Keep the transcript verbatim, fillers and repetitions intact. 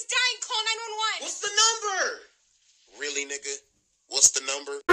dying. Call nine one one. What's the number? Really, nigga? What's the number?